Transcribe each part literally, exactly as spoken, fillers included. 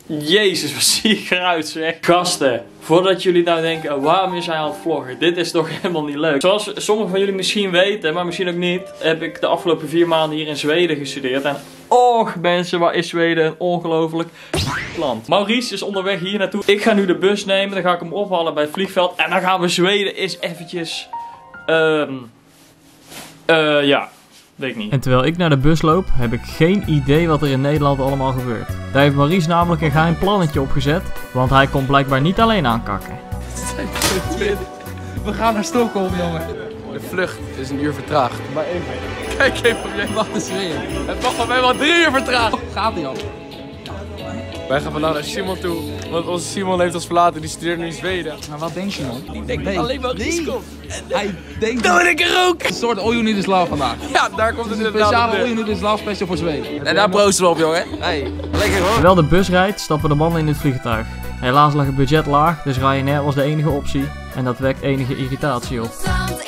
Jezus, wat zie ik eruit zeg. Gasten, voordat jullie nou denken, waarom is hij aan het vloggen? Dit is toch helemaal niet leuk. Zoals sommigen van jullie misschien weten, maar misschien ook niet, heb ik de afgelopen vier maanden hier in Zweden gestudeerd. En och mensen, waar is Zweden een ongelooflijk land. Maurice is onderweg hier naartoe. Ik ga nu de bus nemen, dan ga ik hem ophalen bij het vliegveld. En dan gaan we Zweden eens eventjes... Um, uh, ja... Weet ik niet. En terwijl ik naar de bus loop, heb ik geen idee wat er in Nederland allemaal gebeurt. Daar heeft Maurice namelijk een geheim plannetje opgezet, want hij komt blijkbaar niet alleen aankakken. We gaan naar Stockholm, jongen. De vlucht is een uur vertraagd. Maar even. Kijk even, jij wacht eens weer. Het mag van mij wel drie uur vertraagd. Gaat hij al? Wij gaan vandaag naar Simon toe, want onze Simon heeft ons verlaten, die studeert nu in Zweden. Maar wat denkt Simon? Die denkt nee. alleen maar risico. Nee. Hij denkt... Dat ben ik er ook! Een soort All You Need Is Love vandaag. Ja, daar komt het inderdaad. Een speciale All You Need Is Love special voor Zweden. En daar proosten we op, jongen. Hey, lekker hoor. Terwijl de bus rijdt, stappen de mannen in het vliegtuig. Helaas lag het budget laag, dus Ryanair was de enige optie. En dat wekt enige irritatie op.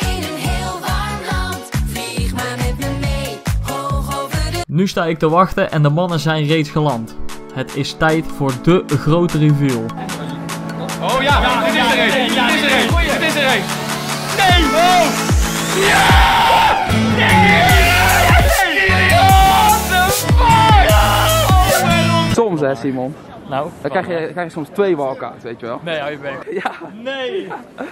Nu sta ik te wachten en de mannen zijn reeds geland. Het is tijd voor de grote reveal. Oh ja, ja, dit is er een. Dit is er een. Dit is er een. Nee! Oh! Ja! Nee! What the fuck? Soms hè Simon. Nou? Dan krijg je, krijg je soms twee walkouts, weet je wel? Nee, hou je bek. Ja. Nee!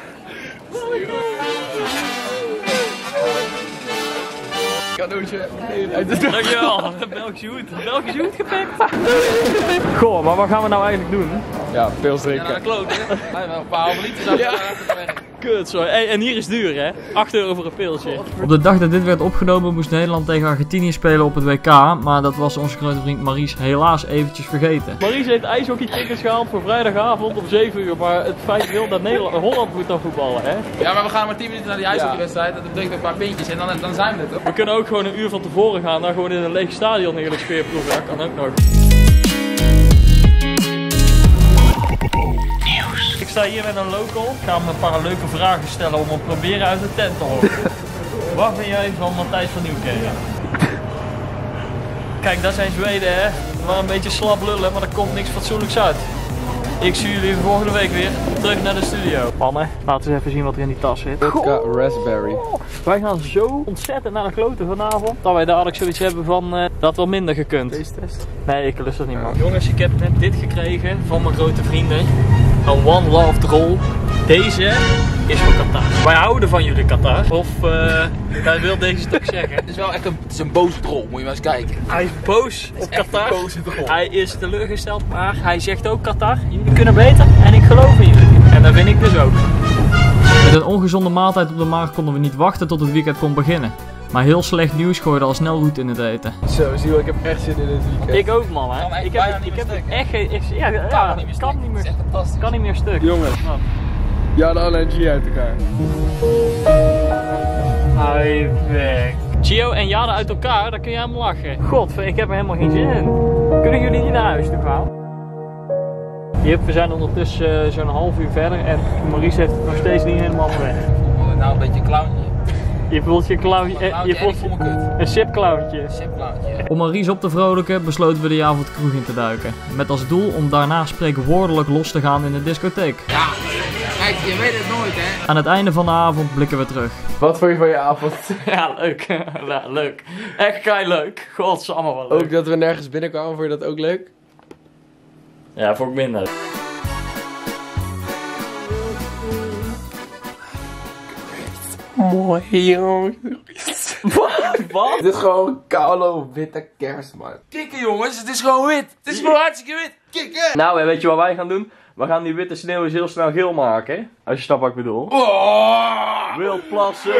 Cadeautje. Dankjewel. Belgische hoed. Belgische hoed gepakt. Goh, maar wat gaan we nou eigenlijk doen? Ja, pils drinken. Ja, dat klopt hè. Wij wel een paar halve liter zou ja. Kut, sorry. Hey, en hier is duur hè. acht euro voor een pilsje. Op de dag dat dit werd opgenomen moest Nederland tegen Argentinië spelen op het W K. Maar dat was onze grote vriend Maurice helaas eventjes vergeten. Maurice heeft ijshockeytickets gehaald voor vrijdagavond om zeven uur. Maar het feit wil dat Nederland, Holland moet dan voetballen hè. Ja, maar we gaan maar tien minuten naar die ijshockeywedstrijd. Dat betekent een paar pintjes en dan, dan zijn we het toch? We kunnen ook gewoon een uur van tevoren gaan. Dan gewoon in een leeg stadion heerlijk sfeerproeven. Dat kan ook nog. Ik sta hier met een local. Ik ga hem een paar leuke vragen stellen om hem proberen uit de tent te horen. Wat vind jij van Matthijs van Nieuwkerk? Kijk, dat zijn Zweden hè. Maar een beetje slap lullen, maar er komt niks fatsoenlijks uit. Ik zie jullie volgende week weer terug naar de studio. Mannen, laten we eens even zien wat er in die tas zit. Vodka raspberry. Wij gaan zo ontzettend naar de kloten vanavond. Dat wij dadelijk zoiets hebben van uh, dat wel minder gekund. Deze test? Nee, ik lust dat niet man. Jongens, ik heb net dit gekregen van mijn grote vrienden. Een One Love Roll. Deze is voor Qatar. Wij houden van jullie Qatar. Of uh, hij wil deze stuk zeggen. Het is wel echt een, het is een boze troll, moet je maar eens kijken. Hij is boos op Qatar. Boze troll. Hij is teleurgesteld, maar hij zegt ook Qatar. Jullie kunnen beter en ik geloof in jullie. En dat vind ik dus ook. Met een ongezonde maaltijd op de maag konden we niet wachten tot het weekend kon beginnen. Maar heel slecht nieuws gooide al snel roet in het eten. Zo, zie je, ik heb echt zin in dit weekend. Ik ook man hè. Ik heb, ik heb echt geen... Ik, ja, ja, ja, niet meer kan niet meer, kan niet meer stuk. Jongens, ja de Anna en G uit elkaar. Hij weg. Gio en Jade uit elkaar, daar kun je helemaal lachen. God, ik heb er helemaal geen zin in. Kunnen jullie niet naar huis toe gaan? Jip, we zijn ondertussen uh, zo'n half uur verder en Maurice heeft het nog steeds niet helemaal weg. Nou, een beetje een clowntje. Je voelt je clown, eh, je voelt een sipclowntje. Om Maurice op te vrolijken besloten we de avond de kroeg in te duiken. Met als doel om daarna spreekwoordelijk los te gaan in de discotheek. Ja, kijk, je weet het nooit hè. Aan het einde van de avond blikken we terug. Wat vond je van je avond? Ja, leuk. Ja, leuk. Echt kei leuk. Godsamme wel leuk. Ook dat we nergens binnenkwamen, vond je dat ook leuk? Ja, vond ik minder. Mooi jongens. Wat? Wat? Dit is gewoon koude witte kerst man. Kikken jongens, het is gewoon wit. Het is gewoon hartstikke wit. Kikken. Nou, weet je wat wij gaan doen? We gaan die witte sneeuw eens heel snel geel maken. Hè? Als je snapt wat ik bedoel. Oh. Wildplassen.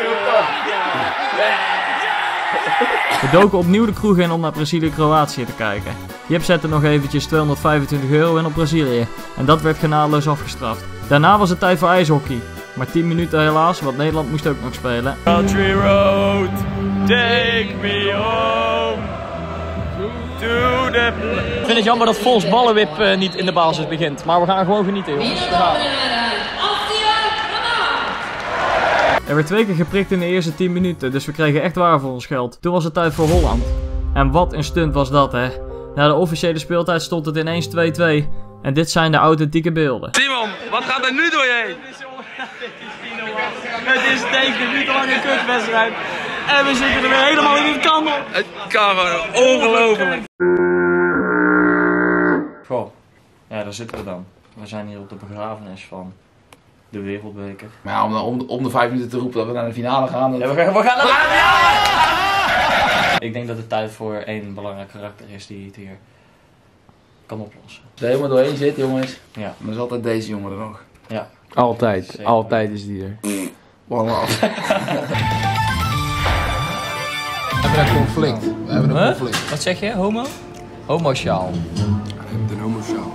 We doken opnieuw de kroeg in om naar Brazilië-Kroatië te kijken. Jip zette nog eventjes tweehonderdvijfentwintig euro in op Brazilië. En dat werd genadeloos afgestraft. Daarna was het tijd voor ijshockey. Maar tien minuten helaas, want Nederland moest ook nog spelen. Country road, take me home to the... Ik vind het jammer dat Vols Ballenwip uh, niet in de basis begint. Maar we gaan gewoon genieten jongens. We gaan. Er werd twee keer geprikt in de eerste tien minuten, dus we kregen echt waar voor ons geld. Toen was het tijd voor Holland. En wat een stunt was dat hè. Na de officiële speeltijd stond het ineens twee twee. En dit zijn de authentieke beelden. Simon, wat gaat er nu door je heen? Het is tegen een minuten lange kutwedstrijd. En we zitten er weer helemaal in het kandel. Het kan gewoon ongelooflijk. Goh, ja, daar zitten we dan. We zijn hier op de begrafenis van de Wereldbeker. Maar ja, om, om, om de vijf minuten te roepen dat we naar de finale gaan. Dat... Ja, we gaan, we gaan naar de finale! Ik denk dat het tijd voor één belangrijk karakter is die het hier kan oplossen. Als er helemaal doorheen zit, jongens. Ja. Maar er is altijd deze jongen er nog. Ja. Altijd, Zeker. altijd is die er. One love. We hebben een conflict. We hebben een Huh? conflict. Wat zeg je? Homo? Homo-sjaal. Een homo-sjaal.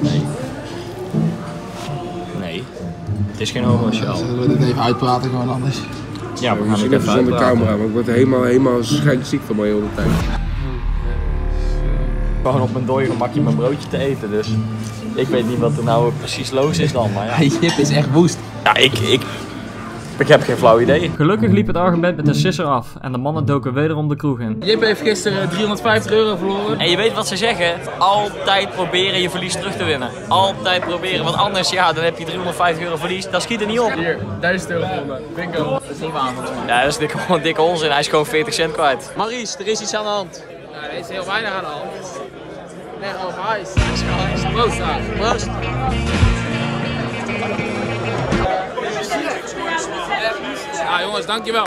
Nee. Het is geen homo-sjaal. Zullen we dit even uitpraten gewoon anders? Ja, we gaan Misschien het even even zonder uitpraten. camera, maar ik word helemaal, helemaal schijnziek van mij heel de tijd. Gewoon op mijn dode gemakje mijn broodje te eten, dus ik weet niet wat er nou precies los is dan, maar ja. Jip is echt woest. Ja, ik, ik, ik heb geen flauw idee. Gelukkig liep het argument met een sisser af en de mannen doken wederom de kroeg in. Jip heeft gisteren driehonderdvijftig euro verloren. En je weet wat ze zeggen, altijd proberen je verlies terug te winnen. Altijd proberen, want anders ja, dan heb je driehonderdvijftig euro verlies, dat schiet er niet op. Hier, duizend euro gewonnen. Bingo. Dat is niet waar volgens mij. Ja, dat is dik, gewoon dikke onzin, hij is gewoon veertig cent kwijt. Maries, er is iets aan de hand. Ja, er is heel weinig aan de hand. Nee, gewoon ijs. Proost, daar. Proost. Ja, jongens, dankjewel.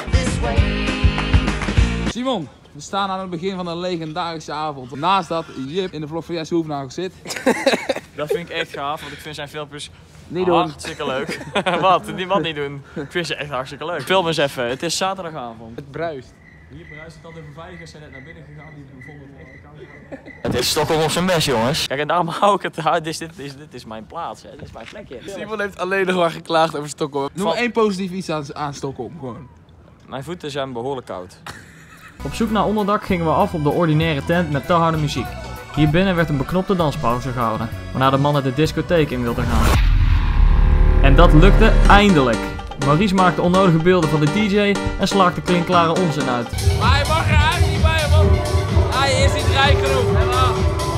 Simon, we staan aan het begin van een legendarische avond. Naast dat Jip in de vlog van Jesse Hoefnagel zit. Dat vind ik echt gaaf, want ik vind zijn filmpjes Niet doen. hartstikke leuk. Wat? Die wat niet doen? Ik vind ze echt hartstikke leuk. Film eens even, het is zaterdagavond. Het bruist. Hier bruist het al, de beveiligers zijn net naar binnen gegaan, die vonden het echt te koud. Het is Stockholm op zijn best, jongens. Kijk, en daarom hou ik het uit. Dit is, dit is, dit is mijn plaats, hè. Dit is mijn plekje. Simon heeft alleen nog maar geklaagd over Stockholm. Noem Van- één positief iets aan, aan Stockholm, gewoon. Mijn voeten zijn behoorlijk koud. Op zoek naar onderdak gingen we af op de ordinaire tent met te harde muziek. Hier binnen werd een beknopte danspauze gehouden, waarna de mannen de discotheek in wilden gaan. En dat lukte eindelijk. Maurice maakte onnodige beelden van de D J en slaakte klinkklare onzin uit. Maar hij mag er eigenlijk niet bij, man. Hij is niet rijk genoeg. Helemaal.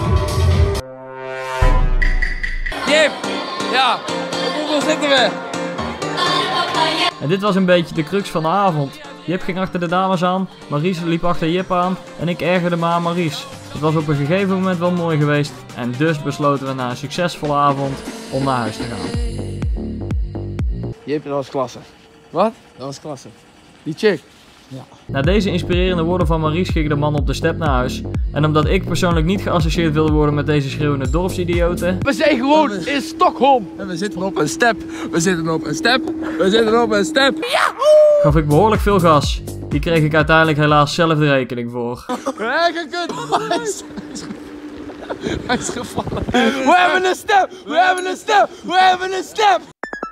Jip! Ja, op hoeveel zitten we? En dit was een beetje de crux van de avond. Jip ging achter de dames aan, Maurice liep achter Jip aan en ik ergerde me aan Maurice. Het was op een gegeven moment wel mooi geweest en dus besloten we na een succesvolle avond om naar huis te gaan. Jip, dat was klasse. Wat? Dat was klasse. Die chick. Ja. Na deze inspirerende woorden van Maurice gingen de mannen op de step naar huis. En omdat ik persoonlijk niet geassocieerd wilde worden met deze schreeuwende dorpsidioten, We zijn gewoon in Stockholm. En we zitten op een step. We zitten op een step. We zitten op een step. gaf ik behoorlijk veel gas. Hier kreeg ik uiteindelijk helaas zelf de rekening voor. Hé, gekut. Hij is, hij is gevallen. We hebben een step. We hebben een step. We hebben een step.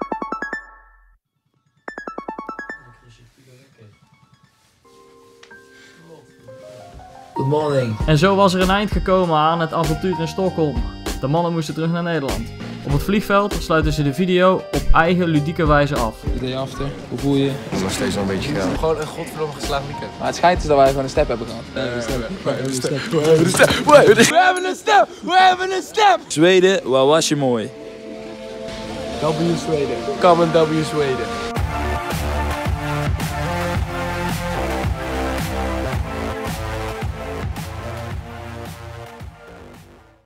Good morning. En zo was er een eind gekomen aan het avontuur in Stockholm. De mannen moesten terug naar Nederland. Op het vliegveld sluiten ze de video op eigen ludieke wijze af. Day after. Hoe voel je je? Dat is nog steeds wel een beetje geil. Gewoon een godverdomme geslaagd weekend. Maar het schijnt dus dat wij gewoon een step hebben gehad. We hebben een step. We hebben een step. We hebben een step. We hebben een step. We hebben een step. Zweden, waar was je mooi? W Zweden. Come on W Zweden.